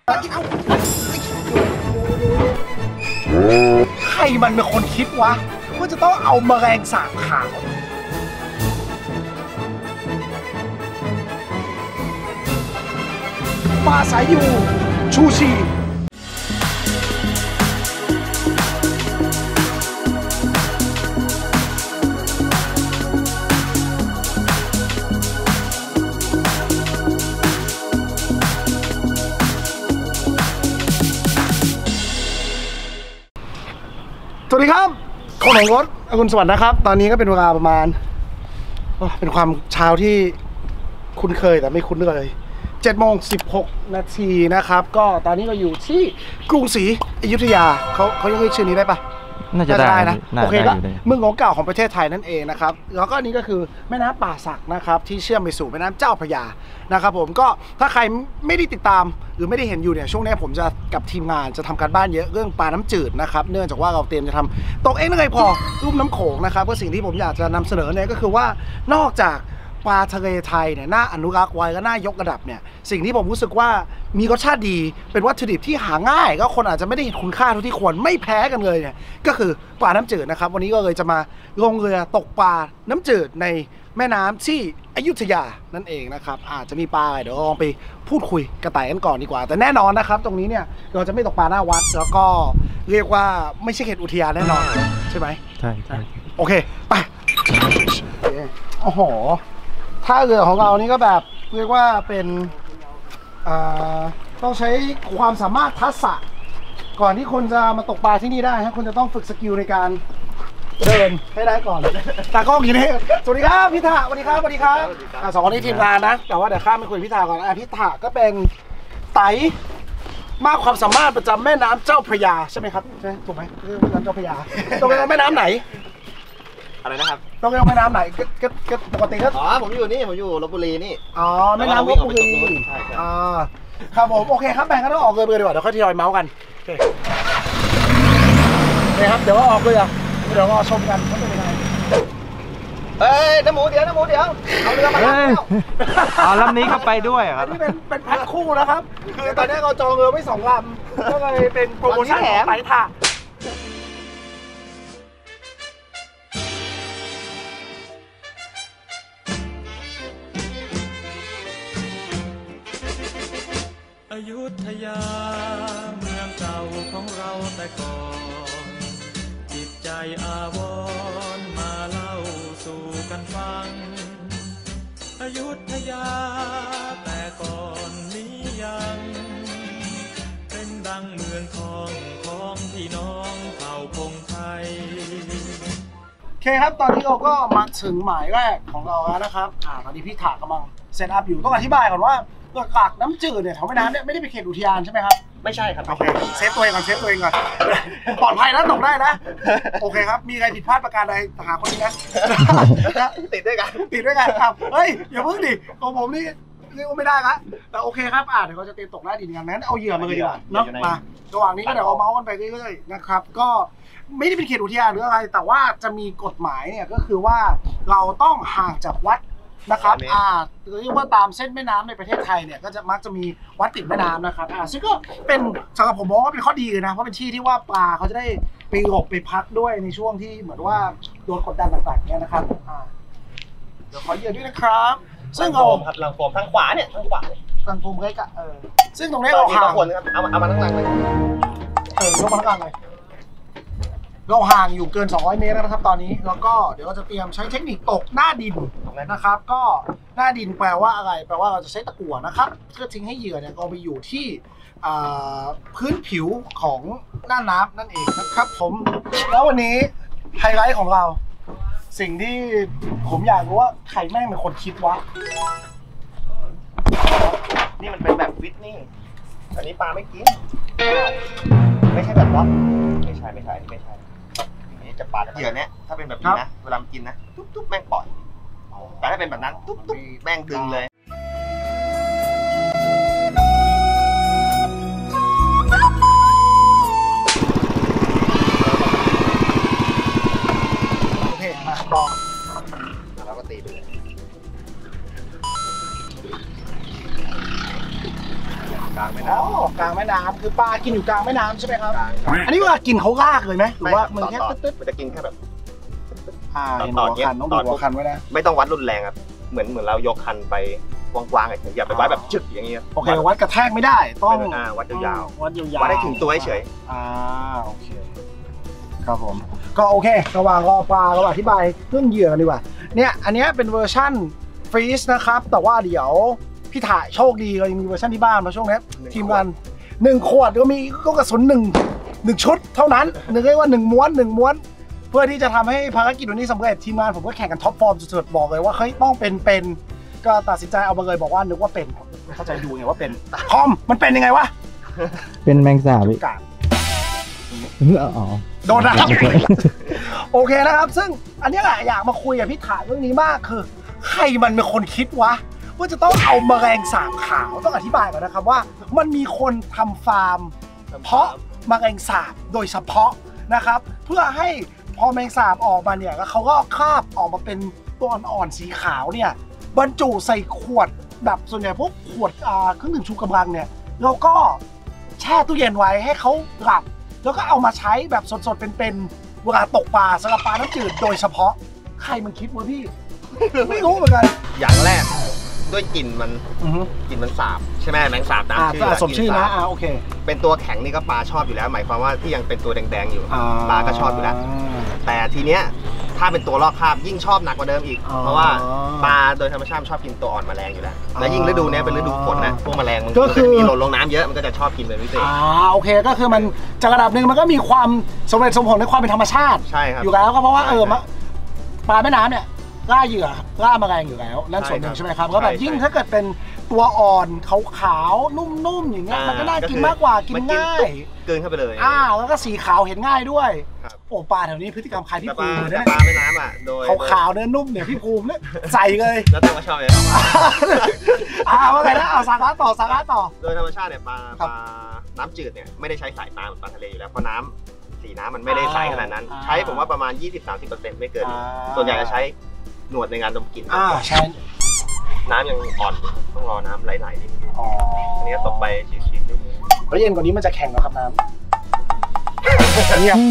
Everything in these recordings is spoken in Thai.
ใครมันเป็นคนคิดวะว่าจะต้องเอาแมลงสาบขาวปลาสายยูชูชีสวัสดีครับคนของรถคุณสวัสดิ์นะครับตอนนี้ก็เป็นเวลาประมาณเป็นความเช้าที่คุ้นเคยแต่ไม่คุ้นเลย7:16 นาทีนะครับก็ตอนนี้เราอยู่ที่กรุงศรีอยุธยาเขายังเรียกชื่อนี้ได้ปะน่าจะได้นะโอเคก็เมืองเก่าของประเทศไทยนั่นเองนะครับแล้วก็อันนี้ก็คือแม่น้ำป่าสักนะครับที่เชื่อมไปสู่แม่น้ำเจ้าพระยานะครับผมก็ถ้าใครไม่ได้ติดตามหรือไม่ได้เห็นอยู่เนี่ยช่วงนี้ผมจะกับทีมงานจะทำการบ้านเยอะเรื่องปลาน้ำจืดนะครับเนื่องจากว่าเราเตรียมจะทำตกเองเลยพอรูปน้ำโขงนะครับก็สิ่งที่ผมอยากจะนำเสนอเนี่ยก็คือว่านอกจากปลาทะเลไทยเนี่ยน่าอนุรักษ์ไว้และน่ายกระดับเนี่ยสิ่งที่ผมรู้สึกว่ามีรสชาติดีเป็นวัตถุดิบที่หาง่ายก็คนอาจจะไม่ได้เห็นคุณค่าเท่าที่ควรไม่แพ้กันเลยเนี่ยก็คือปลาน้ำจืดนะครับวันนี้ก็เลยจะมาลงเรือตกปลาน้ำจืดในแม่น้ำที่อยุธยานั่นเองนะครับอาจจะมีปลาอะไรเดี๋ยวลองไปพูดคุยกระต่ายกันก่อนดีกว่าแต่แน่นอนนะครับตรงนี้เนี่ยเราจะไม่ตกปลาหน้าวัดแล้วก็เรียกว่าไม่ใช่เขตอุทยานแน่นอนใช่ไหมใช่ใช่โอเคไปโอ้โหท่าเรือของเรานี่ก็แบบเรียกว่าเป็นต้องใช้ความสามารถทักษะก่อนที่คนจะมาตกปลาที่นี่ได้ฮะคุณจะต้องฝึกสกิลในการเดินให้ได้ก่อนตากล้องอย่างนี้สวัสดีครับพี่ถาสวัสดีครับสวัสดีครับสองคนนี้ทีมงานนะแต่ว่าเดี๋ยวข้ามไปคุยพี่ถาก่อนพี่ถาก็เป็นไต่มากความสามารถประจำแม่น้ำเจ้าพระยาใช่ไหมครับใช่ถูกไหมแม่น้ำเจ้าพระยาตรงแม่น้ำไหนอะไรนะครับต้องไปแม่น้ำไหนก็ปกติก็ผมอยู่นี่ผมอยู่ลพบุรีนี่แม่น้ำลพบุรีครับผมโอเคครับแบ่งกันต้องออกเรือดีกว่าเดี๋ยวค่อยทยอยเมาส์กันโอเคนี่ครับเดี๋ยวออกเรือเดี๋ยวรอชมกันว่าเป็นยังไงน้ำหมูเดี๋ยวเอาเรือมาลำนี้ก็ไปด้วยครับอันนี้เป็นแพ็คคู่นะครับคือตอนนี้เราจองเรือไว้2 ลำก็เลยเป็นโปรโมชั่นของไต่ถ่าอยุธยาเมืองเก่าของเราแต่ก่อนจิตใจอาวรณ์มาเล่าสู่กันฟังอยุธยาแต่ก่อนนี้ยังเป็นดังเมืองทองของพี่น้องเผ่าพงไทยโอเคครับตอนนี้เราก็มาถึงหมายแรกของเราแล้วนะครับตอนนี้พี่ถากำลังเซตอัพอยู่ต้องอธิบายก่อนว่าหลักน้ำจืดเนี่ยแถวแม่น้ำเนี่ยไม่ได้เป็นเขตอุทยานใช่ไหมครับไม่ใช่ครับโอเคเซฟตัวเองก่อนปลอดภัยนะตกได้นะโอเคครับมีอะไรผิดพลาดประการใดหาคนนี้นะติดด้วยกันครับเฮ้ยอย่าเพิ่งดิของผมนี่เรียกว่าไม่ได้ละแต่โอเคครับเดี๋ยวเราจะเตรียมตกหน้าดินกันนั้นเอาเหยื่อมาเลยดีกว่าเนาะมาระหว่างนี้ก็เดี๋ยวเอาเมาส์กันไปเรื่อยๆนะครับก็ไม่ได้เป็นเขตอุทยานหรืออะไรแต่ว่าจะมีกฎหมายเนี่ยก็คือว่าเราต้องห่างจากวัดนะครับเรียกว่าตามเส้นแม่น้ำในประเทศไทยเนี่ยก็จะมักจะมีวัดติดแม่น้ำนะครับซึ่งก็เป็นสำหรับผมมองว่าเป็นข้อดีเลยนะเพราะเป็นที่ที่ว่าปลาเขาจะได้ไปหลบไปพักด้วยในช่วงที่เหมือนว่าโดนกดดันต่างๆเนี่ยนะครับเดี๋ยวขอเหยื่อด้วยนะครับซึ่งเอาครับหลังโฟมทางขวาเนี่ยทางขวาหลังโฟมใกล้กับซึ่งตรงนี้เราห่างเอามาทั้งหลังเลยยกมาทั้งหลังเลยเราห่างอยู่เกิน200 เมตรนะครับตอนนี้แล้วก็เดี๋ยวเราจะเตรียมใช้เทคนิคตกหน้าดินนะครับก็หน้าดินแปลว่าอะไรแปลว่าเราจะใช้ตะกั่วนะครับเพื่อทิ้งให้เหยื่อเนี่ยเอาไปอยู่ที่พื้นผิวของหน้าน้ำนั่นเองนะครับผมแล้ววันนี้ไฮไลท์ของเราสิ่งที่ผมอยากรู้ว่าใครแม่งเป็นคนคิดวะนี่มันเป็นแบบฟิตนี่อันนี้ปลาไม่กินไม่ใช่แบบล็อกไม่ใช่นี่จะปลาเหยื่อเนี้ยถ้าเป็นแบบนี้นะเวลามันกินนะตุ๊บแม่งปล่อยแต่ถ้าเป็นแบบนั้นตุ๊บแม่งดึงเลยโอเคมาบอกแล้วก็ตีไปเลยกลางไม่ได้กลางแม่น้ำคือปลากินอยู่กลางแม่น้ำใช่ไหมครับอันนี้เวลากินเขาลากเลยไหมหรือว่ามันแค่ตึ๊ดมันจะกินแค่แบบเห็นหัวคันต้องดูหัวคันไว้นะไม่ต้องวัดรุนแรงครับเหมือนเรายกคันไปกว้างๆอย่าไปวัดแบบจึกอย่างเงี้ยโอเควัดกระแทกไม่ได้ต้องวัดยาววัดยาววัดได้ถึงตัวเฉยโอเคครับผมก็โอเคระหว่างรอปลาเราอธิบายเรื่องเหยื่อกันดีกว่าเนี่ยอันนี้เป็นเวอร์ชั่นฟรีซนะครับแต่ว่าเดี๋ยวพี่ถ่ายโชคดีเรายังมีเวอร์ชันที่บ้านมาช่วงนี้ทีมงาน1 ขวดก็มีก็กระสุน1ชุดเท่านั้นเรียกว่า1 ม้วนเพื่อที่จะทำให้ภารกิจวันนี้สำเร็จทีมงานผมก็แข่งกันท็อปฟอร์มสุดๆบอกเลยว่าเฮ้ยต้องเป็นก็ตัดสินใจเอามาเลยบอกว่านึกว่าเป็นไม่เข้าใจดูไงว่าเป็นคอมมันเป็นยังไงวะเป็นแมงสาบพี่กาดอ๋อโดนนะครับ โอเคนะครับซึ่งอันนี้แหละอยากมาคุยกับพี่ถ่ายเรื่องนี้มากคือใครมันเป็นคนคิดวะว่าจะต้องเอาแมลงสาบขาวต้องอธิบายก่อนนะครับว่ามันมีคนทำฟาร์มเพาะแมลงสาบโดยเฉพาะนะครับเพื่อให้พอแมลงสาบออกมาเนี่ยแล้วเขาก็คาบออกมาเป็นตัวอ่อนๆสีขาวเนี่ยบรรจุใส่ขวดแบบส่วนใหญ่พวกขวดเครื่องดื่มชูกำลังเนี่ยแล้วก็แช่ตู้เย็นไว้ให้เขาหลับแล้วก็เอามาใช้แบบสดๆเป็นเวลาตกปลาสำหรับปลาน้ำจืดโดยเฉพาะใครมันคิดวะพี่ ไม่รู้เหมือนกันๆอย่างแรกด้วยกลิ่นมันสาบใช่ไหมแมงสาบตามชื่อสมชื่อนะโอเคเป็นตัวแข็งนี่ก็ปลาชอบอยู่แล้วหมายความว่าที่ยังเป็นตัวแดงๆอยู่ปลาก็ชอบอยู่แล้วแต่ทีเนี้ยถ้าเป็นตัวลอกคราบยิ่งชอบหนักกว่าเดิมอีกเพราะว่าปลาโดยธรรมชาติชอบกินตัวอ่อนแมลงอยู่แล้วและยิ่งฤดูนี้เป็นฤดูฝนนะพวกแมลงมันก็จะมีหล่นลงน้ำเยอะมันก็จะชอบกินเป็นพิเศษโอเคก็คือมันจากระดับหนึ่งมันก็มีความสมเหตุสมผลในความเป็นธรรมชาติใช่ครับอยู่แล้วก็เพราะว่าปลาแม่น้ำเนี่ยล่าเหยื่อล่าแมลงอยู่แล้วนั่นส่วนหนึ่งใช่ไหมครับแล้วแบบยิ่งถ้าเกิดเป็นตัวอ่อนขาวๆนุ่มๆอย่างเงี้ยมันก็น่ากินมากกว่ากินง่ายเกินเข้าไปเลยแล้วก็สีขาวเห็นง่ายด้วยโอ้ปลาแถวนี้พฤติกรรมใครพี่ภูมิเนี่ยปลาแม่น้ำโดยขาวเนื้อนุ่มเนี่ยพี่ภูมิเนี่ยใส่เลยแล้วแต่ว่าชอบเลยว่าไงนะสาระต่อโดยธรรมชาติเนี่ยปลาน้ำจืดเนี่ยไม่ได้ใช้สายปลาเหมือนปลาทะเลอยู่แล้วเพราะน้ำสีน้ำมันไม่ได้ใสขนาดนั้นใช้ผมว่าประมาณ 20-30% ไม่เกินส่วนใหญ่จะใช้หนวดในงานดมกลิ่นใช่น้ำยังอ่อนต้องรอน้ำไหลๆนิดนึงอันนี้ตกไปชิวๆแล้วเย็นกว่านี้มันจะแข็งแล้วครับน้ำเงียบ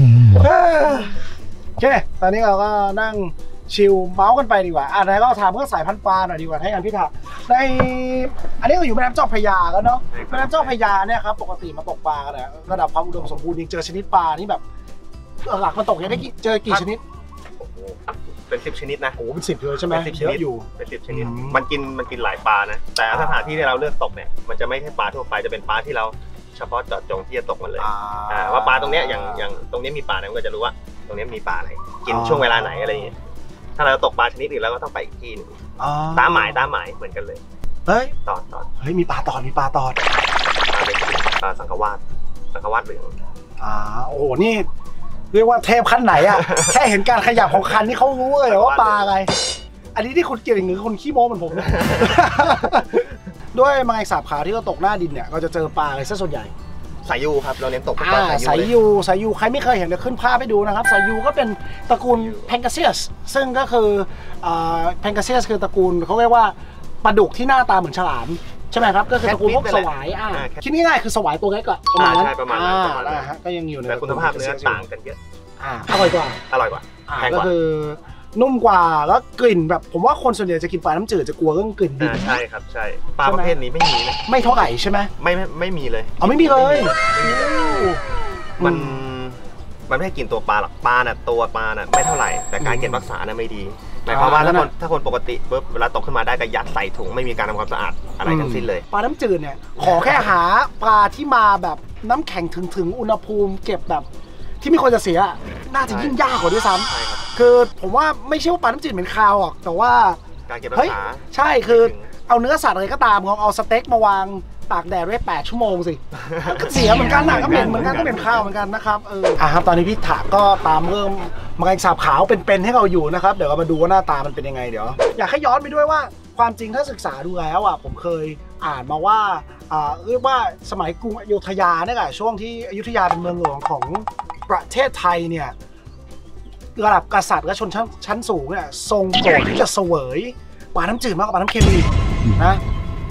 โอเคตอนนี้เราก็นั่งชิลเมาส์กันไปดีกว่าไหนก็ถามเรื่องสายพันธุ์ปลาหน่อยดีกว่าให้กันพี่ถามในอันนี้เราอยู่แม่น้ำเจ้าพระยาแล้วเนาะแม่น้ำเจ้าพระยาเนี่ยครับปกติมาตกปลากันเนี่ยระดับความอุดมสมบูรณ์จริงเจอชนิดปลานี่แบบหลักมันตกยังได้เจอกี่ชนิดเป็น10 ชนิดนะโอ้เป็น10เลยใช่ไหม 10 ชนิดอยู่เป็น10 ชนิดมันกินหลายปลานะแต่สถานที่ที่เราเลือกตกเนี่ยมันจะไม่ใช่ปลาทั่วไปจะเป็นปลาที่เราเฉพาะเจาะจงที่จะตกมันเลยว่าปลาตรงเนี้ยอย่างตรงนี้มีปลาไหนก็จะรู้ว่าตรงนี้มีปลาอะไรกินช่วงเวลาไหนอะไรอย่างเงี้ยถ้าเราตกปลาชนิดอื่นแล้วก็ต้องไปอีกที่นึงตามหมายเหมือนกันเลยเฮ้ยตอนเฮ้ยมีปลาตอดปลาสังขวาสเหลืองโอ้โหนี่เรียกว่าเทพขั้นไหนอ่ะ แค่เห็นการขยับของคันนี่เขารู้เลยว่าปลาอะไรอันนี้ที่คนเก่งหรือคนขี้โม้เหมือนผมเนี่ยด้วยแมลงสาบขาวที่เราตกหน้าดินเนี่ยเราจะเจอปลาอะไรซะส่วนใหญ่สายยูครับเราเน้นตกปลาสายยูใครไม่เคยเห็นเดี๋ยวขึ้นภาพให้ดูนะครับสายยูก็เป็นตระกูลแพนกาเซียสซึ่งก็คือแพนกาเซียสคือตระกูลเขาเรียกว่าปลาดุกที่หน้าตาเหมือนฉลามใช่ไหมครับก็คือตระกูลพวกสวายคิดง่ายๆคือสวายตัวเล็กอะประมาณนั้นก็ยังอยู่ในคุณภาพเนื้อต่างกันเยอะอร่อยกว่าก็คือนุ่มกว่าแล้วกลิ่นแบบผมว่าคนส่วนใหญ่จะกินปลาน้ำจืดจะกลัวเรื่องกลิ่นดินใช่ครับใช่ปลาประเภทนี้ไม่มีนะไม่เท่าไหร่ใช่ไหมไม่มีเลยไม่มีเลยมันไม่ให้กินตัวปลาหรอกปลาน่ะตัวปลาน่ะไม่เท่าไหร่แต่การเก็บรักษาน่ะไม่ดีหมายความว่าถ้าคนปกติปุ๊บเวลาตกขึ้นมาได้ก็ยัดใส่ถุงไม่มีการทำความสะอาดอะไรทั้งสิ้นเลยปลาน้ำจืดเนี่ยขอแค่หาปลาที่มาแบบน้ำแข็งถึงอุณหภูมิเก็บแบบที่มีคนจะเสียน่าจะยิ่งยากกว่าด้วยซ้ำคือผมว่าไม่ใช่ว่าปลาน้ำจืดเหม็นคาวหรอกแต่ว่าการเก็บรักษาใช่คือเอาเนื้อสัตว์อะไรก็ตามเอาสเต็กมาวางตากแดดไว้8 ชั่วโมงสิก็เสียเหมือนกันนะก็เหม็นเหมือนกันก็เป็นข้าวเหมือนกันนะครับครับตอนนี้พี่ถาก็ตามเริ่มแมลงสาบขาวเป็นให้เราอยู่นะครับเดี๋ยวเรามาดูว่าหน้าตามันเป็นยังไงเดี๋ยวอยากให้ย้อนไปด้วยว่าความจริงถ้าศึกษาดูแล้วผมเคยอ่านมาว่าเรียกว่าสมัยกรุงอยุธยาเนี่ยแหละช่วงที่อยุธยาเป็นเมืองหลวงของประเทศไทยเนี่ยระดับกษัตริย์และชนชั้นสูงเนี่ยทรงโปรดที่จะเสวยปลาน้ำจืดมากกว่าปลาน้ำเค็มอีกนะ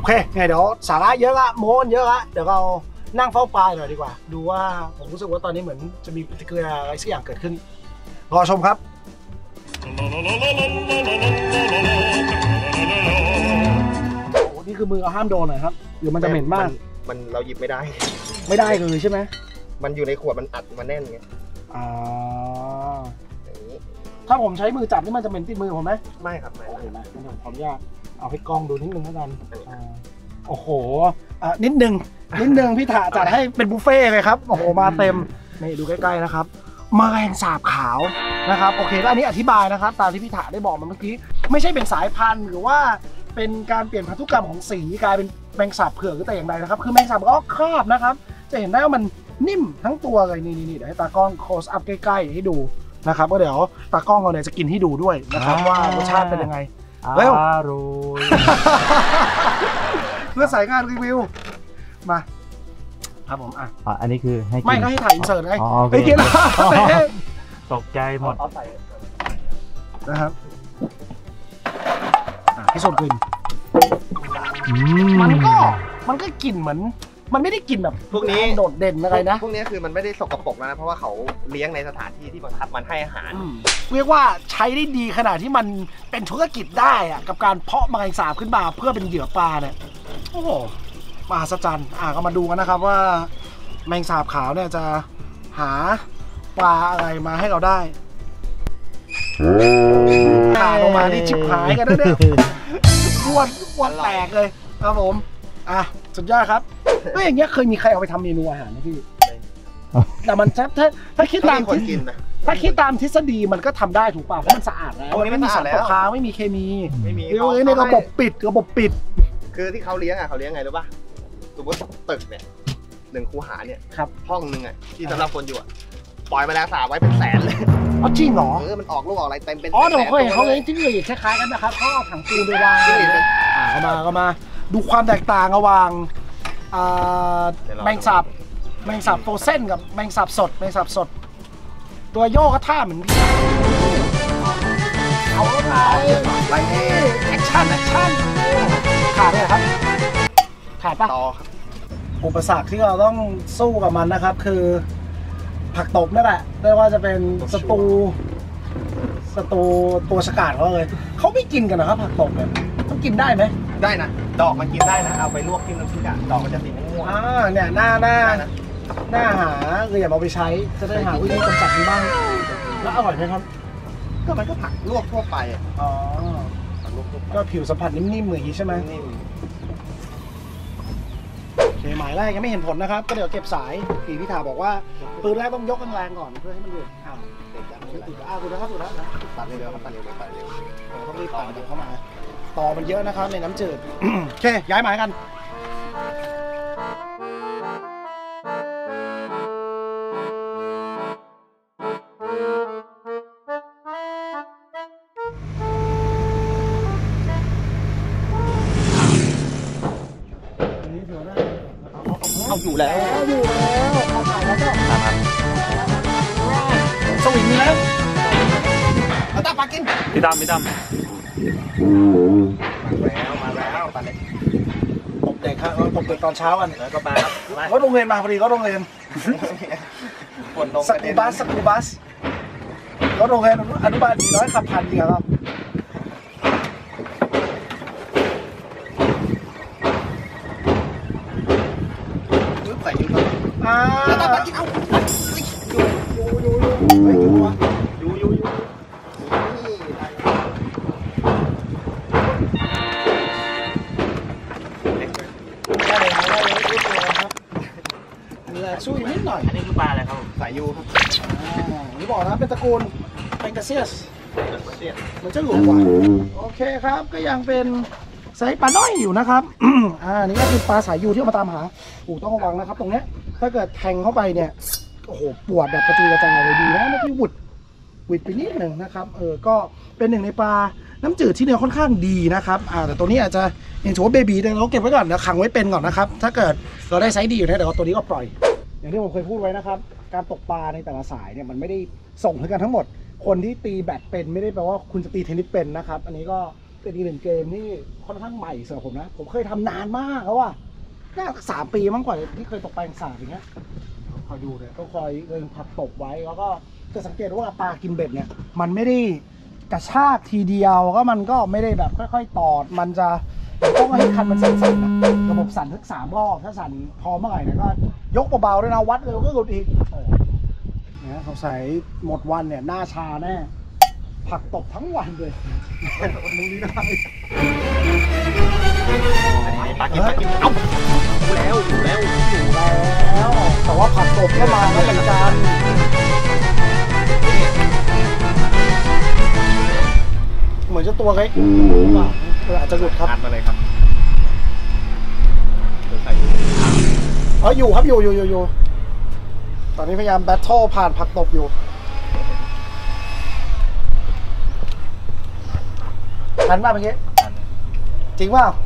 เคไงเดี๋ยวสาระเยอะละโม้เยอะละเดี๋ยวเรานั่งเฝ้าปลาหน่อยดีกว่าดูว่าผมรู้สึกว่าตอนนี้เหมือนจะมีปฏิกิริยาอะไรสักอย่างเกิดขึ้นรอชมครับโอ้นี่คือมือเอาห้ามโดนหน่อยครับหรือมันจะเหม็นมากมันเราหยิบไม่ได้เลยใช่ไหมมันอยู่ในขวดมันอัดมันแน่นไงถ้าผมใช้มือจับนี่มันจะเหม็นติดมือผมไหมไม่ครับไม่โอเคนะผมขออนุญาตเอาให้กล้องดูนิดนึงแล้วกันโอ้โหนิดนึงพี่ถาจัดให้เป็นบุฟเฟ่เลยครับโอ้โหมาเต็มนี่ดูใกล้ๆนะครับแมลงสาบขาวนะครับโอเคแล้วอันนี้อธิบายนะครับตามที่พี่ถาได้บอกมาเมื่อกี้ไม่ใช่เป็นสายพันธุ์หรือว่าเป็นการเปลี่ยนพันธุกรรมของสีกลายเป็นแมงสาบเผือกหรือแต่อย่างใดนะครับคือแมงสาบก็ครอบนะครับจะเห็นได้ว่ามันนิ่มทั้งตัวเลยนี่เดี๋ยวให้ตากล้องโคสอัพใกล้ๆให้ดูนะครับก็เดี๋ยวตากล้องเราเนี่ยจะกินให้ดูด้วยนะครับว่ารสชาติเป็นยังไงเร็วเพื่อสายงานรีวิวมาครับผมอันนี้คือให้ไม่ก็ให้ถ่ายอินเสิร์ตไงไม่กินแล้วตกใจหมดนะครับพิสูจน์กลิ่นมันก็กลิ่นเหมือนมันไม่ได้กลิ่นแบบพวกนี้โดดเด่นอะไรนะพวกนี้คือมันไม่ได้สกปรกนะเพราะว่าเขาเลี้ยงในสถานที่ที่บังคับมันให้อาหารเรียกว่าใช้ได้ดีขนาดที่มันเป็นธุรกิจได้อะกับการเพาะแมลงสาบขึ้นมาเพื่อเป็นเหยื่อปลาเนี่ยโอ้โหมหัศจรรย์ก็มาดูกันนะครับว่าแมงสาบขาวเนี่ยจะหาปลาอะไรมาให้เราได้ขาดออกมานี่ชิบหายกันนะเนี่ยอ้วนแตกเลยครับผมสุดยอดครับก็อย่างเงี้ยเคยมีใครเอาไปทำเมนูอาหารไหมพี่แต่มันถ้าคิดตามทฤษฎีมันก็ทำได้ถูกป่ะเพราะมันสะอาดแล้วไม่มีสารตกค้างไม่มีเคมีในระบบปิดคือที่เขาเลี้ยงเขาเลี้ยงไงรู้ป่ะสมมติตึกเนี่ย1 คูหาเนี่ยห้องนึงที่สำหรับคนอยู่ปล่อยแมลงสาบไว้เป็นแสนเลยจริงเหรอมันออกลูกออกอะไรเต็มเป็นเดี๋ยวเขาเลี้ยงจิ้งหรีดคล้ายๆกันนะครับเขาเอาถังปูนไปวางก็มาดูความแตกต่างระหว่างแมงสาบโฟเซนกับแมงสาบสดตัวโยกก็ท่าเหมือนพี่เอาแล้วไปนี่แอคชั่นขาดเลยครับขาดปะอุปสรรคที่เราต้องสู้กับมันนะครับคือผักตบนั่นแหละไม่ว่าจะเป็นศัตรูตัวฉกาจเขาเลยเขาไม่กินกันนะครับผักตบเนี่ยต้องกินได้ไหมได้นะดอกมันกินได้นะเอาไปลวกกินน้ำพริกดอกมันจะสีม่วงเนี่ยหน้าหาคืออย่าเอาไปใช้จะได้หาวิธีกำจัดมันบ้างแล้วอร่อยไหมครับก็มันก็ผักลวกทั่วไปก็ผิวสัมผัสนิ่มๆเหมือนอย่างนี้ใช่ไหมโอเคหมายแรกยังไม่เห็นผลนะครับก็เดี๋ยวเก็บสายพี่ถาบอกว่าปืนแรกต้องยกแรงๆก่อนเพื่อให้มันหยุดคุณนะครับตัดเร็วครับตัดเร็วต้องรีบตัดเดี๋ยวเข้ามาต่อมันเยอะนะครับในน้ำจืดโอเคย้ายหมายกันเอาอยู่แล้วเอาถ่ายแล้วก็สวิงมีแล้วเอาตาปากินพี่ดำมาแล้วปลาเล็กตบเด็กครับตบเด็กตอนเช้ากันแล้วก็ปลาครับรถโรงเรียนมาพอดีรถโรงเรียนสกูบัสรถโรงเรียนอนุบาล400ขับทันจริงครับใส่ยูครับแล้วตาปากินเอาอยู่สู้อยู่นิดหน่อยอันนี้คือปลาอะไรครับสายยูครับนี่บอกนะเป็นตระกูลแมงกาเซียสมันจะหลวมกว่าโอเคครับก็ยังเป็นไซส์ปลาน้อยอยู่นะครับนี่ก็คือปลาสายยูที่เอามาตามหาต้องระวังนะครับตรงนี้ถ้าเกิดแทงเข้าไปเนี่ยโอ้โหปวดแบบกระจุยกระจายเลยดีนะไม่ที่หวิดไปนิดหนึ่งนะครับก็เป็นหนึ่งในปลาน้ำจืดที่เนื้อค่อนข้างดีนะครับแต่ตัวนี้อาจจะยังถือว่าเบบีแต่เราเก็บไว้ก่อนเดี๋ยวขังไว้เป็นก่อนนะครับถ้าเกิดเราได้ไซส์ดีอยู่เนี่ยเดี๋ยวตัวนี้ก็ปล่อยอย่างที่ผมเคยพูดไว้นะครับการตกปลาในแต่ละสายเนี่ยมันไม่ได้ส่งถึงกันทั้งหมดคนที่ตีแบดเป็นไม่ได้แปลว่าคุณจะตีเทนนิสเป็นนะครับอันนี้ก็เป็นอีกหนึ่งเกมที่ค่อนข้างใหม่สำหรับผมนะผมเคยทำนานมากแล้วว่าน่า3 ปีมั้งกว่าที่เคยตกปลาสาบอย่างเงี้ยคอยดูเนี่ยต้องคอยผัดตบไว้แล้วก็จะสังเกตว่าปลากินเบ็ดเนี่ยมันไม่ได้กระชากทีเดียวก็มันก็ไม่ได้แบบค่อยๆตอดมันจะต้องให้คันมันสั่นๆนะระบบสั่นทึก3 รอบถ้าสั่นพอเมื่อไหร่เนี่ยก็ยกเบาๆด้วยนะวัดเร็วก็หลุดอีกเนี่ยเขาใส่หมดวันเนี่ยหน้าชาแน่ผักตบทั้งวันเลยวันนี้ได้ปลากินเอ้าแล้วแต่ว่าผักตบก็มาแล้วเหมือนกันเหมือนจะตัวเล็กอาจจะหลุดครับมาเลยครับอยู่ครับอยู่ตอนนี้พยายามแบทเทิลผ่านผักตบอยู่ทันป่ะเมื่อกี้จริงป่ะ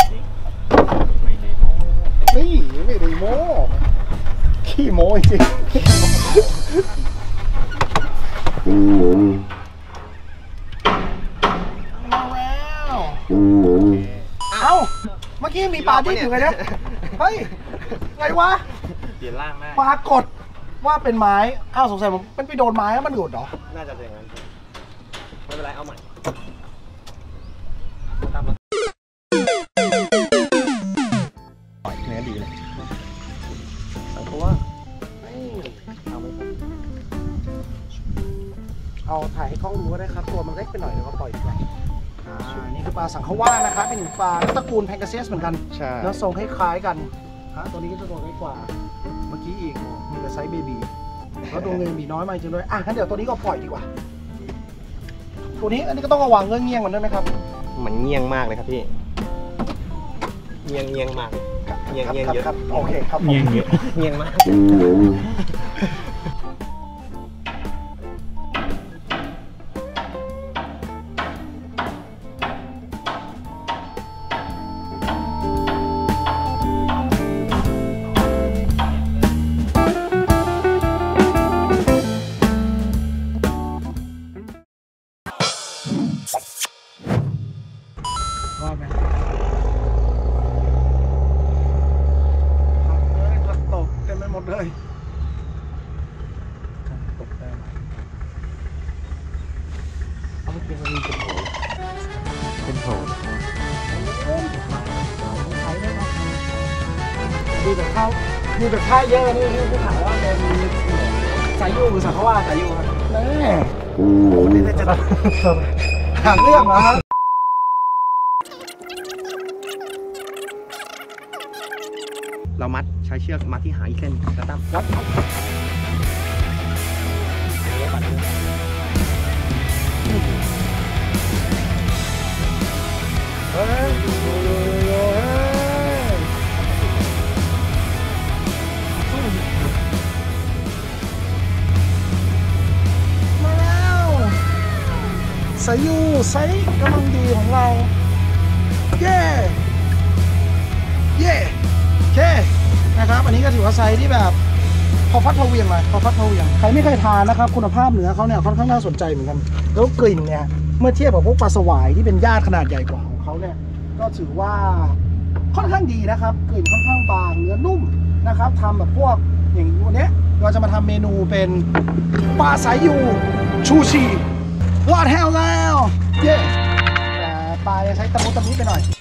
ไม่ได้โม้ขี้โม้จริงมาแล้วเอ้าเมื่อกี้มีปลาดิ้นอยู่ไงเนี่ยเฮ้ยไงวะเปลี่ยนร่างได้ปรากฏว่าเป็นไม้อ้าวสงสัยมันไปโดนไม้แล้วมันหลุดเหรอน่าจะเป็นอย่างนั้นไม่เป็นไรเอาใหม่ปล่อยเนื้อดีเลยเพราะว่าเอาถ่ายให้กล้องดูก็ได้ครับตัวมันเล็กไปหน่อยเดี๋ยวก็ปล่อยดีกว่านี่คือปลาสังขว่านะครับเป็นปลาตระกูลแพงกาเซียสเหมือนกันใช่แล้วทรงคล้ายๆกันตัวนี้ก็จะตัวเล็กกว่าเมื่อกี้อีกมีแต่ไซส์เบบีแล้วตัวเงินมีน้อยมาจริงด้วยงั้นเดี๋ยวตัวนี้ก็ปล่อยดีกว่าตัวนี้อันนี้ก็ต้องระวังเรื่องเงี้ยงมันด้วยไหมครับมันเงี้ยงมากเลยครับพี่เงี้ยงมากเงี้ยเยอะโอเคครับเงี้ยเยอะเงี้ยงมากว่าไหมผักตบเต็มไปหมดเลยตบได้ไหมเอาไปเป็นเป็นโถเป็นโถดูจากข้าวเยอะนี่ที่ถามว่าเป็นสายยูหรือสังขว่าสายยูครับนี่โอ้โหนี่จะหาเรื่องนะเรามัดใช้เชือกมัดที่หางอีกเส้นแล้วตั้มวัดมาแล้วสายยูไซส์กำลังดีของเราเย้โอเคนะครับอันนี้ก็ถือว่าไซส์ที่แบบพอฟัดพอเวียงเลยใครไม่เคยทานนะครับคุณภาพเนื้อเขาเนี่ยค่อนข้างน่าสนใจเหมือนกันแล้วกลิ่นเนี่ยเมื่อเทียบกับพวกปลาสวายที่เป็นญาติขนาดใหญ่กว่าของเขาเนี่ยก็ถือว่าค่อนข้างดีนะครับกลิ่นค่อนข้างบางเนื้อนุ่มนะครับทำแบบพวกอย่างวันนี้เราจะมาทำเมนูเป็นปลาสายยูชูชีรอดแห้วแล้วเย้แต่ปลายังใช้ตะมุตะมิไปหน่อย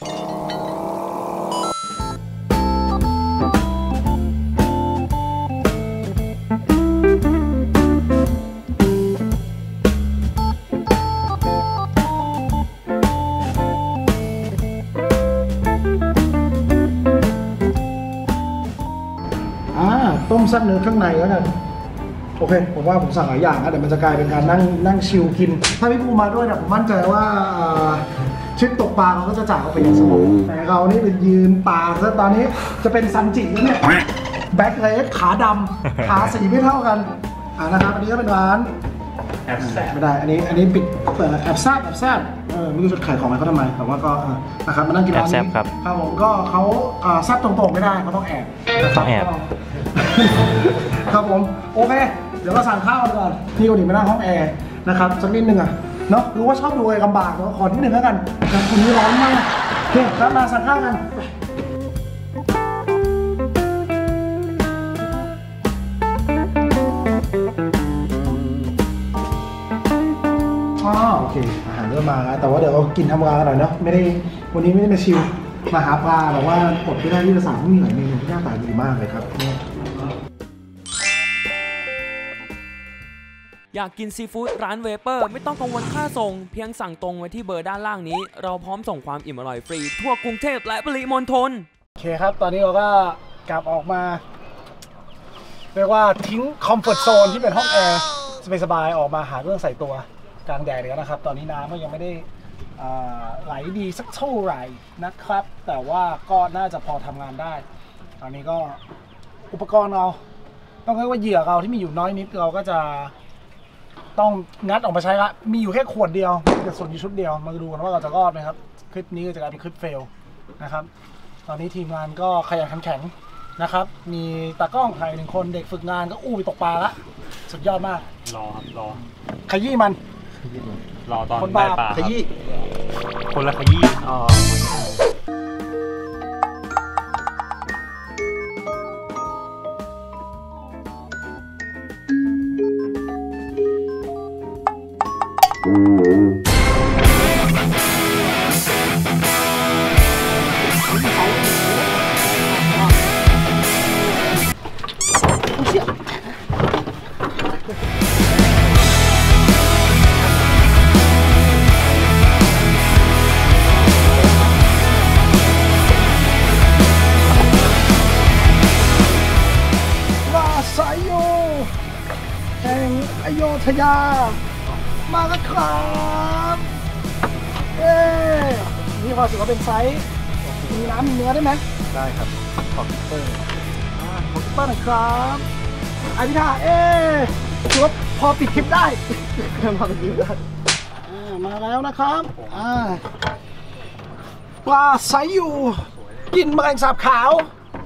ต้มซักเนื้อข้างในแล้วกันโอเคผมว่าผมสั่งหลายอย่างนะแต่มันจะกลายเป็นการนั่งชิลกินถ้าพี่ภูมาด้วยเนี่ยผมมั่นใจว่าชิปตกปลาเราก็จะจ่ายเอาไปอย่างสมองแต่เรานี่เป็นยืนปลาซะตอนนี้จะเป็นซันจิแล้วเนี่ยแบ็คเลสขาดำขาสีไม่เท่ากันนะครับอันนี้ก็เป็นร้านแอบแซ่บไม่ได้อันนี้ปิดแอบแซ่บไม่รู้จะขายของอะไรเขาทำไมแต่ว่าก็นะครับมานั่งกินร้านนี้ครับผมก็เขาแซ่บตรงๆไม่ได้เขาต้องแอบครับผมโอเคเดี๋ยวเราสั่งข้าวก่อนพี่คนนี้มานั่งห้องแอร์นะครับสักนิดนึงเนาะรู้ว่าชอบดูอะไรลำบากเนาะขอที่หนึ่งแล้วกันแต่คนนี้ร้อนมากโอเคครับมาสั่งข้าวกันโอเคอาหารเริ่มมาแล้วแต่ว่าเดี๋ยวเรากินทำงานกันหน่อยเนาะไม่ได้วันนี้ไม่ได้มาชิลมาหาปลาแต่ว่าอดไม่ได้ที่จะสั่งที่มีหลายเมนูที่หน้าตาดีมากเลยครับเนี่ยอยากกินซีฟู้ดร้านเวเปอร์ไม่ต้องกังวลค่าส่งเพียงสั่งตรงไว้ที่เบอร์ด้านล่างนี้เราพร้อมส่งความอิ่มอร่อยฟรีทั่วกรุงเทพและปริมณฑลโอเคครับตอนนี้เราก็กลับออกมาเรียกว่าทิ้งคอมฟอร์ทโซนที่เป็นห้องแอร์สบายๆออกมาหาเรื่องใส่ตัวกลางแดดเลยนะครับตอนนี้น้ำก็ยังไม่ได้ไหลดีสักเท่าไหร่นะครับแต่ว่าก็น่าจะพอทำงานได้ตอนนี้ก็อุปกรณ์เราต้องเรียกว่าเหยื่อเราที่มีอยู่น้อยนิดเราก็จะต้องงัดออกมาใช้ละมีอยู่แค่ขวดเดียวแต่ส่วนอยู่ชุดเดียวมาดูกันว่าเราจะรอดไหมครับคลิปนี้ก็จะกลายเป็นคลิปเฟลนะครับตอนนี้ทีมงานก็ขยันขันแข็งนะครับมีตากล้องถ่าย1 คนเด็กฝึกงานก็อู้ไปตกปลาละสุดยอดมากรอครับรอขยี้มันรอตอนได้ปลาขยี้คนละขยี้อโยธยามาแล้วครับนี่พอถือว่าเป็นไซส์มีน้ำมีเนื้อได้ไหมได้ครับขอคิปเปอร์ขอคิปเปอร์หน่อยครับอาทิตย์ถือว่าพอปิดคลิปได้พอปิดคลิปได้มาแล้วนะครับปลาไซยูกินแมลงสาบขาว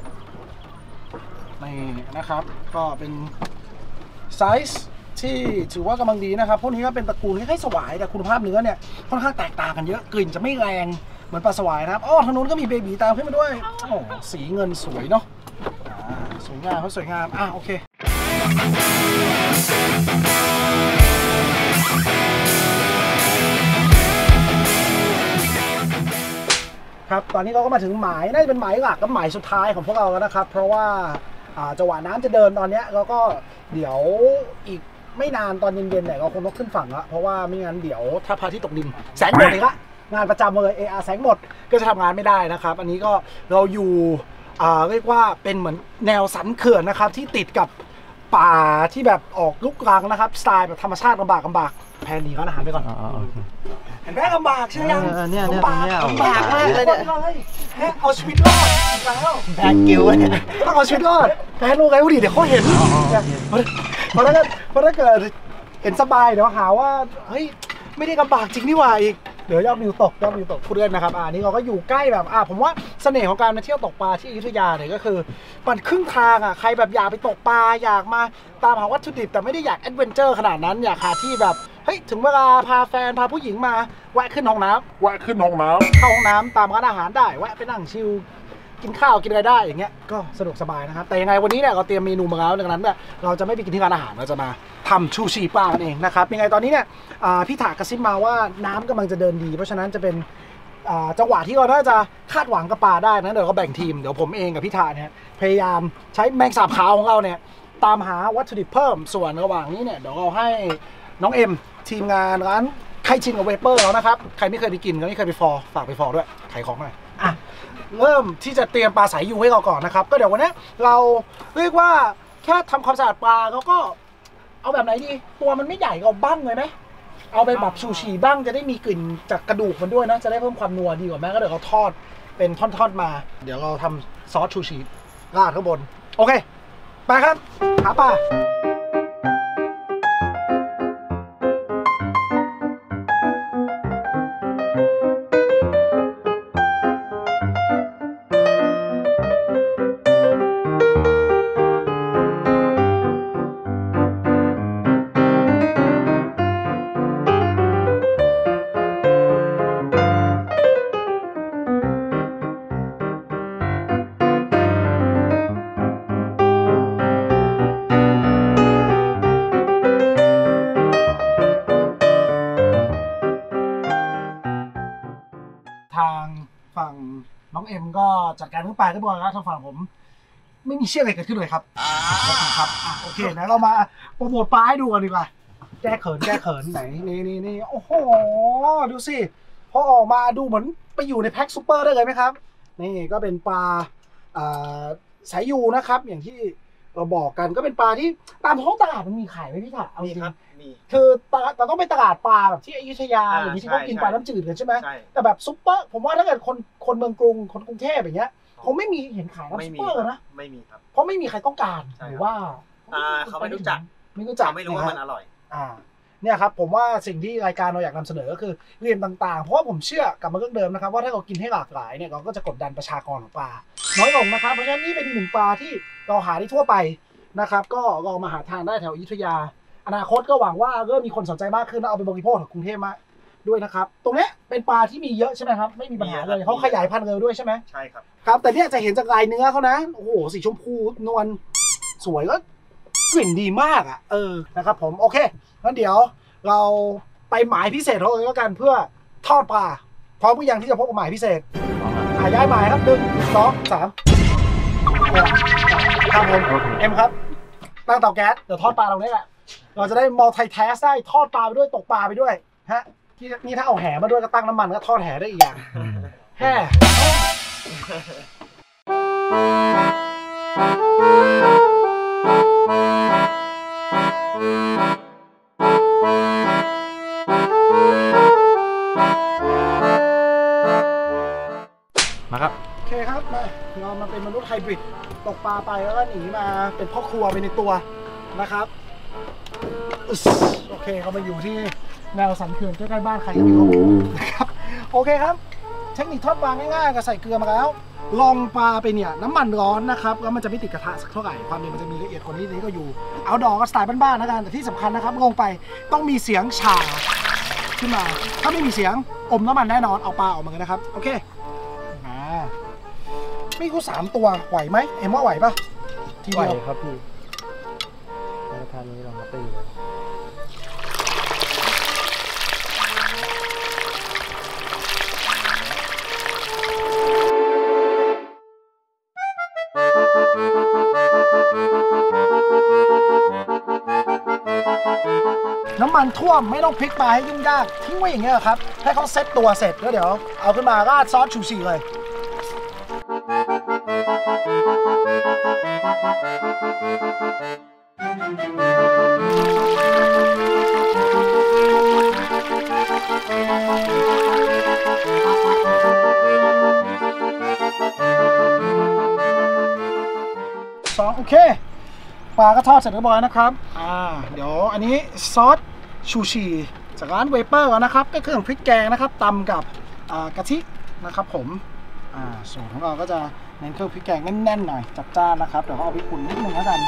นี่นะครับก็เป็นไซส์ที่ถือว่ากำลังดีนะครับพวกนี้ก็เป็นตระกูลคล้ายๆสวายแต่คุณภาพเนื้อเนี่ยค่อนข้างแตกต่างกันเยอะกลิ่นจะไม่แรงเหมือนปลาสวายนะครับทางนู้นก็มีเบบีตามขึ้นมาด้วยสีเงินสวยเนาะสวยงามเขาสวยงามโอเคครับตอนนี้เราก็มาถึงหมายน่าจะเป็นหมายหลักกับหมายสุดท้ายของพวกเราแล้วนะครับเพราะว่าจังหวะน้ำจะเดินตอนนี้เราก็เดี๋ยวอีกไม่นานตอนเย็นๆเนี่ยเราคงต้องขึ้นฝั่งละเพราะว่าไม่งั้นเดี๋ยวถ้าพระอาทิตย์ตกดินแสงหมดเลยละงานประจำเลยแสงหมดก็จะทำงานไม่ได้นะครับอันนี้ก็เราอยู่เรียกว่าเป็นเหมือนแนวสันเขื่อนนะครับที่ติดกับป่าที่แบบออกลุกรังนะครับสไตล์แบบธรรมชาติลำบากแพนหนีร้านอาหารไปก่อนเห็นไหมลำบากใช่ไหมเนี่ยลำบากมากเลยเนี่ยเอาชีวิตรอดแล้วแพนกิ้วต้องเอาชีวิตรอดแพนรู้ไงวะดิเดี๋ยวเขาเห็นเพราะถ้าเกิดเห็นสบายเดี๋ยวหาว่าเฮ้ยไม่ได้ลำบากจริงนี่หว่าอีกเดี๋ยวยอดวิวตกพูดเล่นนะครับนี่เราก็อยู่ใกล้แบบผมว่าเสน่ห์ของการมาเที่ยวตกปลาที่อยุธยาเนี่ยก็คือปั่นครึ่งทางใครแบบอยากไปตกปลาอยากมาตามหาวัตถุดิบแต่ไม่ได้อยากแอดเวนเจอร์ขนาดนั้นอยากหาที่แบบเฮ้ยถึงเวลาพาแฟนพาผู้หญิงมาแวะขึ้นห้องน้ำเข้าห้องน้ำตามร้านอาหารได้แวะไปนั่งชิลกินข้าวกินอะไรได้อย่างเงี้ยก็สะดวกสบายนะครับแต่ยังไงวันนี้เนี่ยเราเตรียมเมนูมาแล้วดังนั้นเนี่ยเราจะไม่ไปกินที่ร้านอาหารเราจะมาทำชูชีปลากันเองนะครับยังไงตอนนี้เนี่ยพี่ถากระซิบมาว่าน้ำกำลังจะเดินดีเพราะฉะนั้นจะเป็นจังหวะที่เราน่าจะคาดหวังกับปลาได้นะเดี๋ยวเราแบ่งทีมเดี๋ยวผมเองกับพี่ถาเนี่ยพยายามใช้แมงสาบขาวของเราเนี่ยตามหาวัตถุดิบเพิ่มส่วนระหว่างนี้เนี่ยเดี๋ยวเราให้น้องเอ็มทีมงานร้านไข่ชินกับเวเปอร์แล้วนะครับใครไม่เคยไปกินก็ไม่เคยไปฝากไปฟอด้วยขายของหน่อยเริ่มที่จะเตรียมปลาสายยูให้เราก่อนนะครับก็เดี๋ยววันนี้เราเรียกว่าแค่ทำความสะอาดปลาเขาก็เอาแบบไหนดีตัวมันไม่ใหญ่เราบ้างเลยไหมเอาไปแบบชูชีบ้างจะได้มีกลิ่นจากกระดูกมันด้วยนะจะได้เพิ่มความนัวดีกว่าแม่ก็เดี๋ยวเราทอดเป็นท่อนๆมาเดี๋ยวเราทำซอสชูชีราดข้างบนโอเคไปครับหาปลาจัดการขึ้นไปก็บอกนะทางฝั่งผมไม่มีเชี่ยอะไรเกิดขึ้นเลยครับครับโอเคนะเรามาโปรโมทปลาให้ดูกันดีกว่าแก้เขินไหนนี่โอ้โหดูสิพอออกมาดูเหมือนไปอยู่ในแพ็คซูเปอร์ได้เลยไหมครับนี่ก็เป็นปลาสายยูนะครับอย่างที่เราบอกกันก็เป็นปลาที่ตามท้องตลาดมันมีขายไหมพี่ถัดเอาจริงคือเราต้องไปตลาดปลาแบบที่อยุธยาอย่างที่เขากินปลาน้ำจืดกันใช่ไหมแต่แบบซุปเปอร์ผมว่าถ้าเกิดคนเมืองกรุงคนกรุงเทพอย่างเงี้ยเขาไม่มีเห็นขายน้ำซุปเปอร์นะไม่มีครับเพราะไม่มีใครต้องการหรือว่าเขาไม่รู้จักไม่รู้ว่ามันอร่อยเนี่ยครับผมว่าสิ่งที่รายการเราอยากนำเสนอก็คือเรียนต่างๆเพราะว่าผมเชื่อกลับมาเรื่องเดิมนะครับว่าถ้าเรากินให้หลากหลายเนี่ยเราก็จะกดดันประชากรของปลาน้อยลงนะครับเพราะฉะนั้นนี่เป็นหนึ่งปลาที่เราหาได้ทั่วไปนะครับก็ลองมาหาทางได้แถวอยุธยาอนาคตก็หวังว่าเริ่มมีคนสนใจมากขึ้นแล้วเอาไปบริโภคของกรุงเทพมาด้วยนะครับตรงนี้เป็นปลาที่มีเยอะใช่ไหมครับไม่มีปัญหาเลยเขาขยายพันธุ์เร็วด้วยใช่ไหมใช่ครับครับแต่เนี่ยจะเห็นจากลายเนื้อเขานะโอ้โหสีชมพูนวลสวยก็กลิ่นดีมากอ่ะนะครับผมโอเคงั้นเดี๋ยวเราไปหมายพิเศษของเราเลยแล้วกันเพื่อทอดปลาพร้อมหรือยังที่จะพบกับหมายพิเศษย้ายหมายครับ1 2 3ครับผมเอ็มครับตั้งเตาแก๊สเดี๋ยวทอดปลาเราเนี่ยแหละเราจะได้มัลติแทสได้ทอดปลาไปด้วยตกปลาไปด้วยฮะนี่ถ้าเอาแหมาด้วยก็ตั้งน้ำมันก็ทอดแหได้อีกอย่างแห่มาครับโอเคครับมาเรามาเป็นมนุษย์ไฮบริดตกปลาไปแล้วก็หนีมาเป็นพ่อครัวไปในตัวนะครับโอเคเขามาอยู่ที่แนวสันเขื่อนใกล้ๆบ้านใครก็ไม่รู้นะครับโอเคครับเทคนิคทอดปลาง่ายๆก็ใส่เกลือมาแล้วลองปลาไปเนี่ยน้ำมันร้อนนะครับแล้วมันจะไม่ติดกระทะสักเท่าไหร่ความจริงมันจะมีละเอียดกว่านี้ก็อยู่เอาดอกก็สไตล์บ้านๆนะกันแต่ที่สำคัญนะครับลงไปต้องมีเสียงฉ่าขึ้นมาถ้าไม่มีเสียงอมน้ำมันแน่นอนเอาปลาออกมาเลยนะครับโอเคไม่กู3 ตัวไหวไหมเอ็มว่าไหวปะทีเดียวครับพี่แล้วทานนี้เรามาตีน้ำมันท่วมไม่ต้องพลิกปลาให้ยุ่งยากทิ้งไว้อย่างเงี้ยครับให้เขาเซ็ตตัวเสร็จแล้วเดี๋ยวเอาขึ้นมาราดซอสชูชีเลยโอเคปลาก็ทอดเสร็จเรียบร้อยนะครับเดี๋ยวอันนี้ซอสชูชีจากร้านเวเปอร์นะครับก็คือพริกแกงนะครับตำกับกะทินะครับผมส่วนของเราก็จะเน้นเครื่องพริกแกงแน่นๆหน่อยจัดจ้านนะครับเดี๋ยวเขาเอาพริกป่นนิดนึงแล้วกัน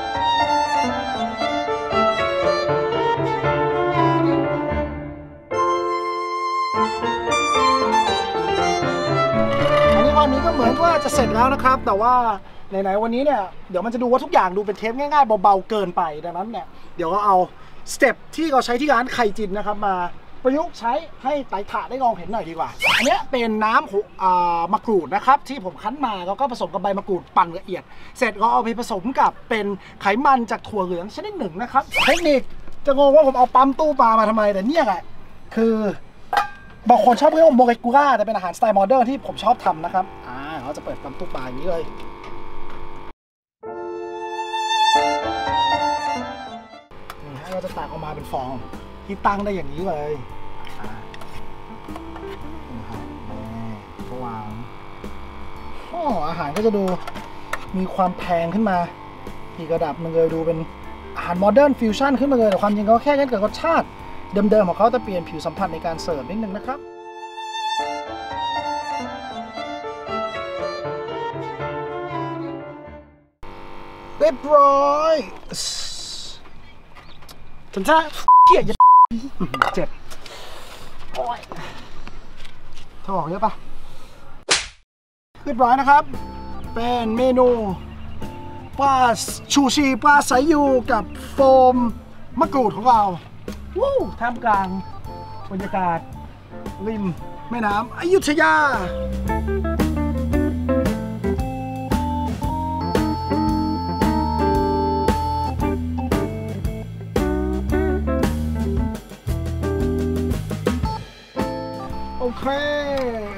อันนี้ก็เหมือนว่าจะเสร็จแล้วนะครับแต่ว่าไหนๆวันนี้เนี่ยเดี๋ยวมันจะดูว่าทุกอย่างดูเป็นเทปง่ายๆเบาๆเกินไปดังนั้นเนี่ยเดี๋ยวเราเอาสเต็ปที่เราใช้ที่ร้านไข่จินนะครับมาประยุกต์ใช้ให้ไต่ถะได้ลองเห็นหน่อยดีกว่าอันนี้เป็นน้ำมะกรูดนะครับที่ผมคั้นมาแล้วก็ผสมกับใบมะกรูดปั่นละเอียดเสร็จเราเอาไปผสมกับเป็นไขมันจากถั่วเหลืองชนิดหนึ่งนะครับเทคนิคจะงงว่าผมเอาปั๊มตู้ปลามาทำไมแต่เนี่ยแหละคือบางคนชอบเรียกว่าโมเลกุล่าแต่เป็นอาหารสไตล์โมเดิร์นที่ผมชอบทำนะครับเขาจะเปิดปั๊มตู้ปลาอย่างนี้เลยเราจะตักออกมาเป็นฟองที่ตั้งได้อย่างนี้เลยวางอาหารก็จะดูมีความแพงขึ้นมาอีกระดับนึงเลยดูเป็นอาหารโมเดิร์นฟิวชั่นขึ้นมาเลยแต่ความจริงก็แค่เกิดรสชาติเดิมๆของเขาแต่เปลี่ยนผิวสัมผัสในการเสิร์ฟนิดนึงนะครับเรียบร้อยฉันจะเกลียดเจ็บโอ้ยเธอบอกเยอะปะเรียบร้อยนะครับเป็นเมนูปลาชูชีปลาสายยูกับโฟมมะกรูดของเราวู้ท่ามกลางบรรยากาศริมแม่น้ำอยุธยา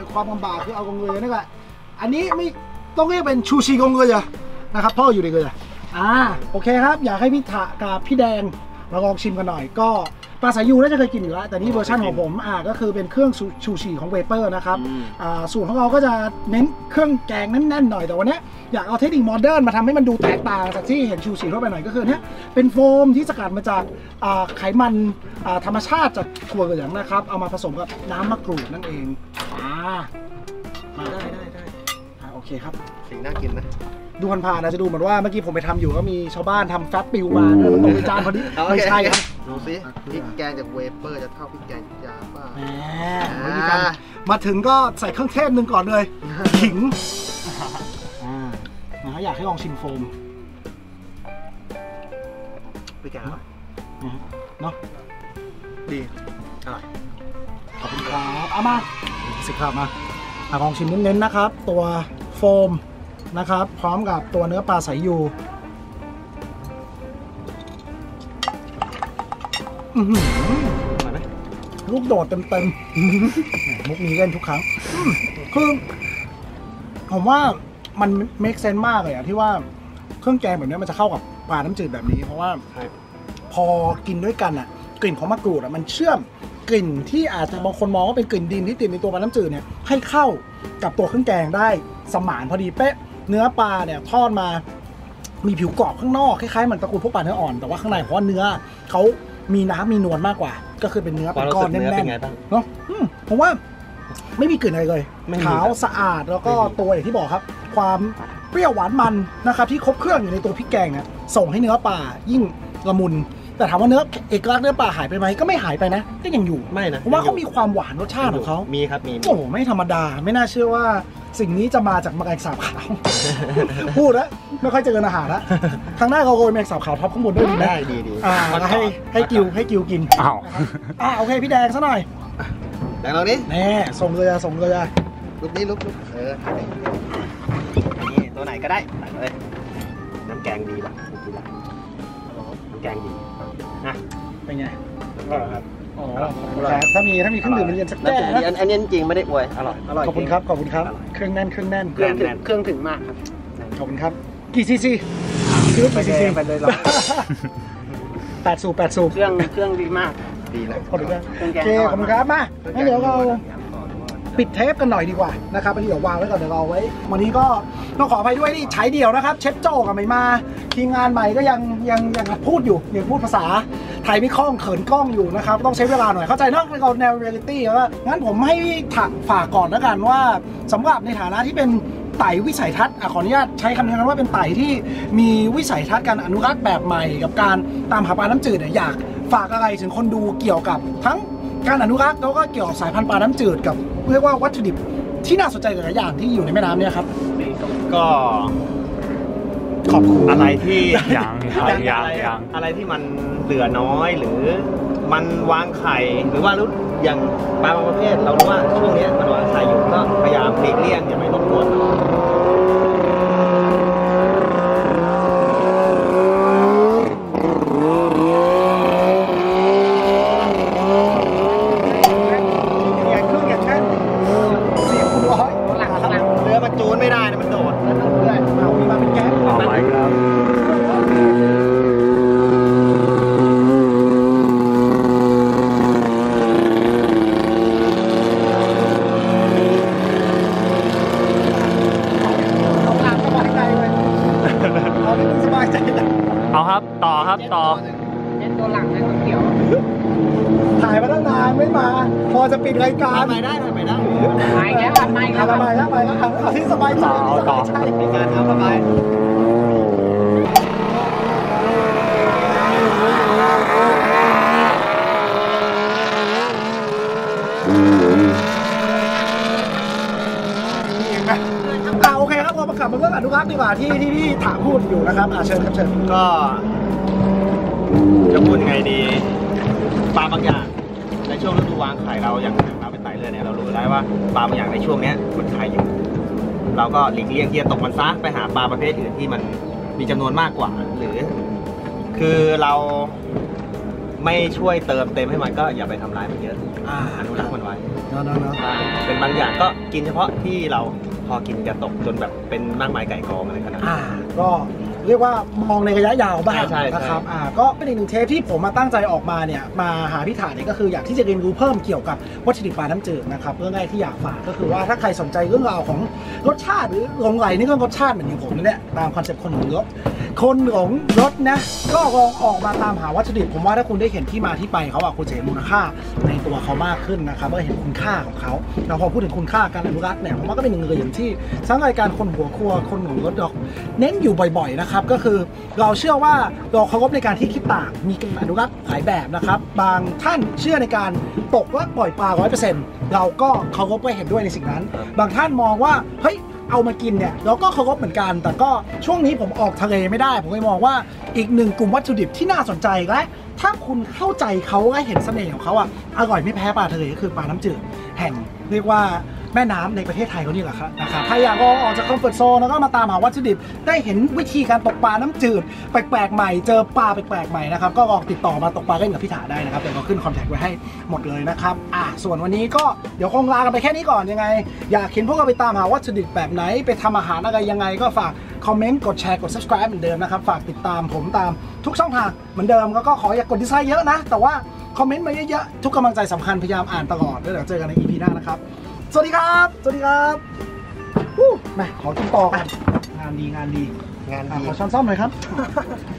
ความลำบากคือเอากงเงยนี่แหละอันนี้ไม่ต้องเรียกเป็นชูชีกงเงยนะครับพ่ออยู่ในเกลือโอเคครับอยากให้พี่ถะกับพี่แดงมาลองชิมกันหน่อยก็ปลาสายยูน่าจะเคยกินอยู่แล้วแต่นี่เวอร์ชันของผมก็คือเป็นเครื่องชูชีของเวเปอร์นะครับสูตรของเราก็จะเน้นเครื่องแกงแน่นๆหน่อยแต่วันนี้อยากเอาเทคนิคโมเดิร์นมาทำให้มันดูแตกต่างจากที่เห็นชูชีทั่วไปหน่อยก็คือเนี้ยเป็นโฟมที่สกัดมาจากไขมันธรรมชาติจากถั่วเหลืองนะครับเอามาผสมกับน้ำมะกรูดนั่นเองมาได้โอเคครับสิ่งน่ากินนะดูผ่านๆนะจะดูเหมือนว่าเมื่อกี้ผมไปทำอยู่ก็มีชาวบ้านทำแฟตปิวมามันตกในจานพอดีไม่ใช่ครับดูสิพริกแกงจากเวเปอร์จะเท่าพริกแกงยาป่ะมาถึงก็ใส่เครื่องเทศหนึ่งก่อนเลยขิงอยากให้ลองชิมโฟมพริกแกงอร่อยเนาะดีอร่อยขอบคุณครับเอามาสิครับมาลองชิมเน้นๆนะครับ ตัวโฟมนะครับพร้อมกับตัวเนื้อปลาสายยูลูกโดดเต็มๆมุกนี้เล่นทุกครั้งคือผมว่ามันเมคเซนส์มากเลยที่ว่าเครื่องแกงแบบนี้มันจะเข้ากับปลาน้ำจืดแบบนี้เพราะว่าพอกินด้วยกันกลิ่นของมะกรูดมันเชื่อมกลิ่นที่อาจจะบางคนมองว่าเป็นกลิ่นดินที่ติดในตัวปลาน้ำจืดเนี่ยให้เข้ากับตัวเครื่องแกงได้สมานพอดีเป๊ะเนื้อปลาเนี่ยทอดมามีผิวกรอบข้างนอกคล้ายๆเหมือนตระกูลพวกปลาเนื้ออ่อนแต่ว่าข้างในเพราะว่าเนื้อเขามีน้ำมีนวลมากกว่าก็คือเป็นเนื้อเป็นก้อนแน่นๆเนาะผมว่าไม่มีกลิ่นอะไรเลยขาวสะอาดแล้วก็ตัวอย่างที่บอกครับความเปรี้ยวหวานมันนะครับที่ครบเครื่องอยู่ในตัวพริกแกงเนี่ยส่งให้เนื้อปลายิ่งละมุนแต่ถามว่าเนื้อเอกลักษณ์เนื้อปลาหายไปไหมก็ไม่หายไปนะก็ยังอยู่ไม่นะเพราะว่าเขามีความหวานรสชาติของเขามีครับมีโอ้ไม่ธรรมดาไม่น่าเชื่อว่าสิ่งนี้จะมาจากแมลงสาบขาวพูดแล้วไม่ค่อยเจออาหารแล้วครั้งหน้าเราโรยแมลงสาบขาวท็อปข้างบนด้วยดีไหมได้ดีให้กิวกินโอเคพี่แดงซะหน่อยแดงเราดิแน่ส่งเลยลูกนี้ลูกนี่ตัวไหนก็ได้ใส่เลยน้ำแกงดีป่ะน้ำแกงดีนะเป็นไงครับถ้ามีเครื่องดื่มเย็นสักแก้วอันนี้จริงไม่ได้อวยอร่อยขอบคุณครับเครื่องแน่นเครื่องถึงมากครับขอบคุณครับกี่ซีซีคือกี่ซีซีไปเลย8 สูบเครื่องดีมากดีเลยขอบคุณครับโอเคขอบคุณครับมางั้นเดี๋ยวเราปิดเทปกันหน่อยดีกว่านะครับอันนี้เดี๋ยววางไว้ก่อนเดี๋ยวเราไว้วันนี้ก็ต้องขออภัยด้วยที่ใช้เดี่ยวนะครับเชฟโจ้กับไม่มาทีมงานใหม่ก็ยังพูดอยู่ยังพูดภาษาไทยไม่คล่องเขินกล้องอยู่นะครับต้องใช้เวลาหน่อยเข้าใจเนาะเราแนวเรียลลิตี้แล้วงั้นผมให้ฝากก่อนแล้วกันว่าสำหรับในฐานะที่เป็นไต่วิสัยทัศน์ขออนุญาตใช้คำนี้ว่าเป็นไต่ที่มีวิสัยทัศน์การอนุรักษ์แบบใหม่กับการตามหาปลาน้ำจืดเนี่ยอยากฝากอะไรถึงคนดูเกี่ยวกับทั้งการอนุรักษ์แล้วก็เกี่ยวกับสายพันธุ์ปลาน้ำจืดกับเรียกว่าวัตถุดิบที่น่าสนใจหลายอย่างที่อยู่ในแม่น้ำเนี่ยครับก็ขอบคุณอะไรที่อย่างอะไรที่มันเหลือน้อยหรือมันวางไข่หรือว่าอย่างปลาบางประเภทเรารู้ว่าช่วงนี้มันวางไข่อยู่ก็พยายามหลีกเลี่ยงอย่าไปรบกวนจูนไม่ได้นะมันโดดด้วยมีมาเป็นแก๊สเอาไว้ครับเอาครับต่อเป็นตัวหลังนะเขียวถ่ายมาตั้งนานไม่มาพอจะปิดรายการไม่ได้ไปแล้วเอาที่สบายใจต่อใช่ในการเอาสบายโอเคครับเราประกาศมาเรื่องอนุรักษ์ดีกว่าที่พี่ถามพูดอยู่นะครับเชิญก็จะพูดไงดีปลาบางอย่างในช่วงฤดูวางไข่เราอย่างเราเป็นไต่เรือเนี่ยเรารู้ได้ว่าปลาบางอย่างในช่วงนี้มันไข่อยู่เราก็หลีกเลี่ยงที่จะตกมันซะไปหาปลาประเภทอื่นที่มันมีจำนวนมากกว่าหรือคือเราไม่ช่วยเติมเต็มให้มันก็อย่าไปทำร้ายมันเยอะอนุรักษ์มันไว้เนาะเป็นบางอย่างก็กินเฉพาะที่เราพอกินจะตกจนแบบเป็นมากมายไก่กองอะไรขนาดนั้นก็เรียกว่ามองในระยะยาวบ้างใช่นะครับก็เป็นอีกหนึ่งเทปที่ผมมาตั้งใจออกมาเนี่ยมาหาพี่ถาเนี่ยก็คืออยากที่จะเรียนรู้เพิ่มเกี่ยวกับวัตถุดิบปลาน้ำจืดนะครับเรื่องแรกที่อยากฝากก็คือว่าถ้าใครสนใจเรื่องราวของรสชาติหรือหลงไหลในเรื่องรสชาติเหมือนอย่างผมเนี่ยตามคอนเซ็ปต์คนหลงรสนะก็ลองออกมาตามหาวัตถุดิบผมว่าถ้าคุณได้เห็นที่มาที่ไปเขาคุณจะเห็นมูลค่าในตัวเขามากขึ้นนะครับก็เห็นคุณค่าของเขาเราพอพูดถึงคุณค่าการอนุรักษ์เนี่ยผมว่าก็เป็นหนึ่งเรื่องที่ทั้งรายการคนหัวครัวคนหลงรสดอกเน้นอยู่บ่อยๆนะครับก็คือเราเชื่อว่าเราเคารพในการที่คิดต่างมีการอนุรักษ์หลายแบบนะครับบางท่านเชื่อในการตกและปล่อยปลา 100% เราก็เคารพและเห็นด้วยในสิ่งนั้นบางท่านมองว่าเฮ้ยเอามากินเนี่ยเราก็เคารพเหมือนกันแต่ก็ช่วงนี้ผมออกทะเลไม่ได้ผมเลยมองว่าอีกหนึ่งกลุ่มวัตถุดิบที่น่าสนใจและถ้าคุณเข้าใจเขาและเห็นเสน่ห์ของเขาอร่อยไม่แพ้ปลาทะเลก็คือปลาน้ำจืดแห่งเรียกว่าแม่น้ำในประเทศไทยเขานี่แหละครับนะครับถ้าอยากออกจากคอมฟอร์ทโซนแล้วก็มาตามหาวัตถุดิบได้เห็นวิธีการตกปลาน้ำจืดแปลกๆใหม่เจอปลาแปลกๆใหม่นะครับก็ลองติดต่อมาตกปลาเล่นกับพี่ถาได้นะครับเดี๋ยวเราขึ้นคอนแทคไว้ให้หมดเลยนะครับส่วนวันนี้ก็เดี๋ยวคงลากันไปแค่นี้ก่อนยังไงอยากเห็นพวกเราไปตามหาวัตถุดิบแบบไหนไปทำอาหารอะไรยังไงก็ฝากคอมเมนต์กดแชร์กด subscribe เหมือนเดิมนะครับฝากติดตามผมตามทุกช่องทางเหมือนเดิมก็ขออย่ากดดิสไลค์เยอะนะแต่ว่าคอมเมนต์มาเยอะๆทุกกำลังใจสำคัญพยายามอ่านตลอดแล้วเดี๋ยวเจอกันใน EP หน้านะครับสวัสดีครับแม่ขอกินต่อกันงานดีขอช้อนซ่อมหน่อยครับ